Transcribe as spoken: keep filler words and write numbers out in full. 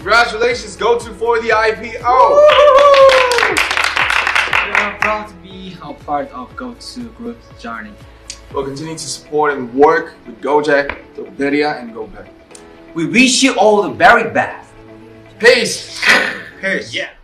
Congratulations, go to for the I P O. We are proud to be a part of Go To Group's journey. We'll continue to support and work with Gojek, Tokopedia, and GoPay. We wish you all the very best. Peace. Peace. Yeah.